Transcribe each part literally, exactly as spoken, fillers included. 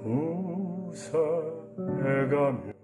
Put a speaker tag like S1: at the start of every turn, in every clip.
S1: 부사해가며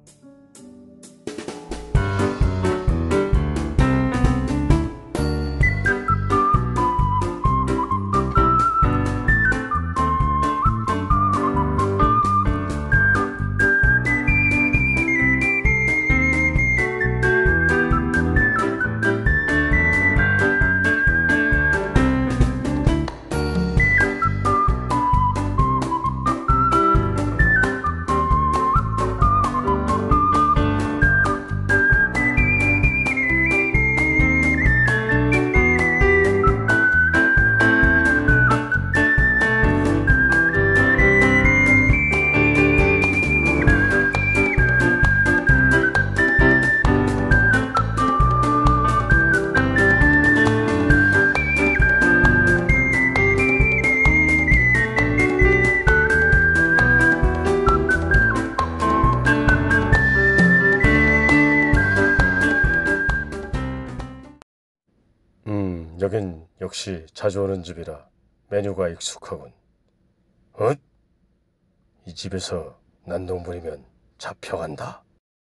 S1: 음, 여긴 역시 자주 오는 집이라 메뉴가 익숙하군. 어? 이 집에서 난동 부리면 잡혀간다.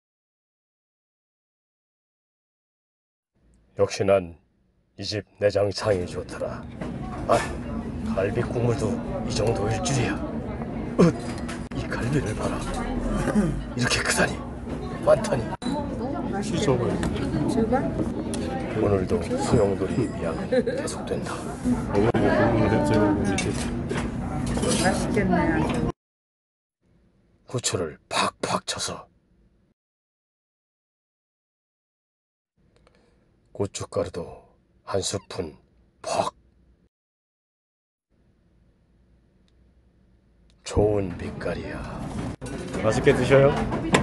S1: 역시 난 이 집 내장탕이 좋더라. 아, 갈비 국물도 이 정도일 줄이야. 어, 이 갈비를 봐라. 이렇게 크다니, 많다니. 오늘도 소용돌이 미양은 계속된다.
S2: 맛있겠네 아주.
S1: 후추를 팍팍 쳐서 고춧가루도 한 스푼 팍. 좋은 빛깔이야. 맛있게 드셔요.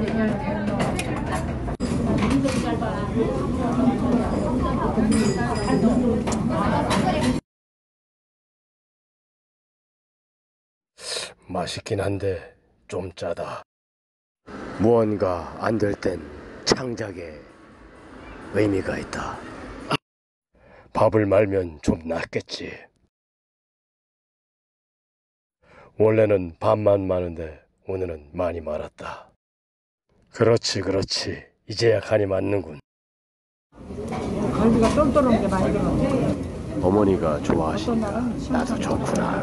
S1: 맛있긴 한데 좀 짜다. 무언가 안 될 땐 창작에 의미가 있다. 밥을 말면 좀 낫겠지. 원래는 밥만 많은데 오늘은 많이 말았다. 그렇지 그렇지, 이제야 간이 맞는군.
S2: 갈비가 똔똔한 게 많이 들어갔네.
S1: 어머니가 좋아하시니까 나도 좋구나.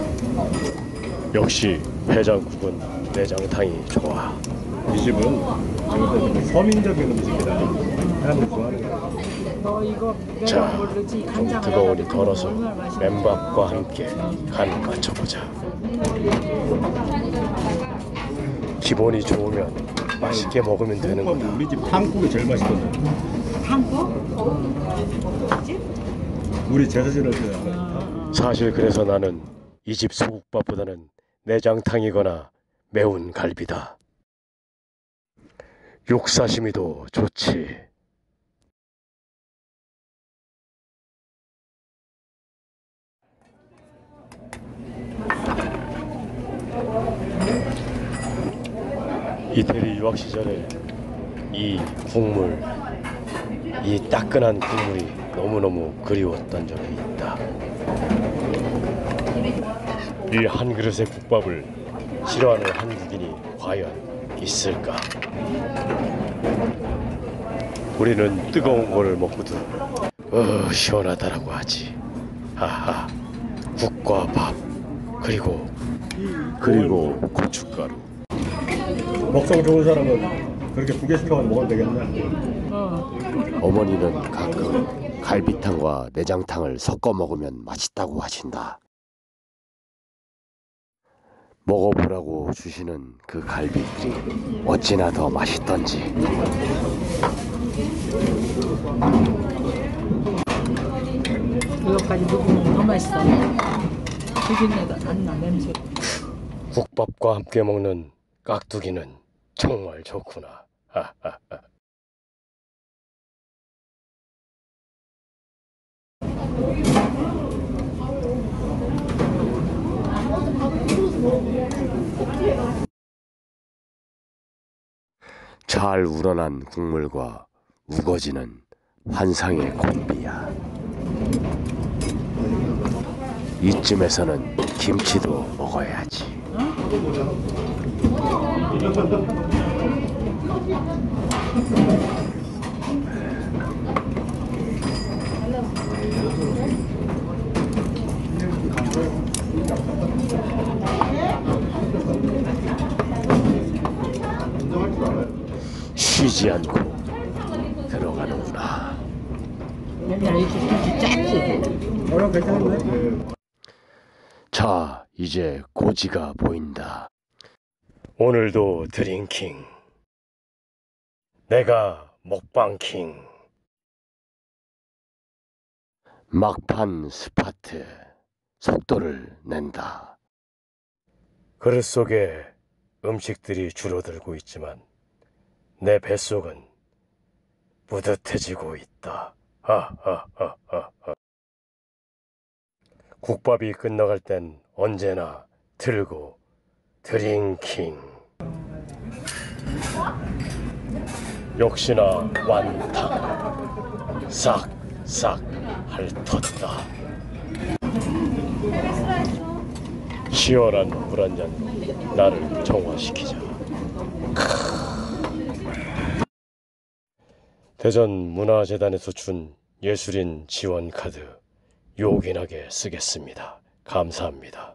S1: 역시 해장국은 내장탕이 좋아. 이 집은 서민적인 음식이라 사람들 좋아하는 거야.
S2: 너 이거
S1: 자,
S2: 내가 모르지.
S1: 좀
S2: 간장
S1: 뜨거우니
S2: 해가지고
S1: 덜어서
S2: 얼마나 맛있는지.
S1: 맨밥과 함께 간 맞춰보자. 기본이 좋으면 맛있게 먹으면 되는 거다.
S3: 우리 집 탕국이 제일 맛있거든.
S2: 탕국? 뭐지?
S3: 우리 제사 지낼 때.
S1: 사실 그래서 나는 이 집 소국밥보다는 내장탕이거나 매운 갈비다. 육사시미도 좋지. 이태리 유학 시절에 이 국물, 이 따끈한 국물이 너무너무 그리웠던 적이 있다. 이 한 그릇의 국밥을 싫어하는 한국인이 과연 있을까? 우리는 뜨거운 거를 먹고도 어 시원하다라고 하지. 하하. 국과 밥, 그리고 그리고 고춧가루.
S3: 먹성 좋은 사람은 그렇게 두 개 시켜가지고 먹으면 되겠네.
S2: 어.
S1: 어머니는 가끔 갈비탕과 내장탕을 섞어 먹으면 맛있다고 하신다. 먹어보라고 주시는 그 갈비들이 어찌나 더 맛있던지.
S2: 이거까지 먹으면 더 맛있어. 비린내가 안 나, 냄새.
S1: 국밥과 함께 먹는 깍두기는 정말 좋구나. 하하하. 잘 우러난 국물과 우거지는 환상의 콤비야. 이쯤에서는 김치도 먹어야지. 쉬지 않고 들어가는구나.
S2: 맨날 이렇게 김치 짰지.
S3: 어, 괜찮은데?
S1: 자, 이제 고지가 보인다. 오늘도 드링킹. 내가 먹방킹. 막판 스파트. 속도를 낸다. 그릇 속에 음식들이 줄어들고 있지만 내 뱃속은 뿌듯해지고 있다. 하하하하하. 국밥이 끝나갈 땐 언제나 들고 드링킹. 역시나 완탕. 싹싹 핥었다. 시원한 물 한 잔으로 나를 정화시키자. 대전문화재단에서 준 예술인 지원카드 요긴하게 쓰겠습니다. 감사합니다.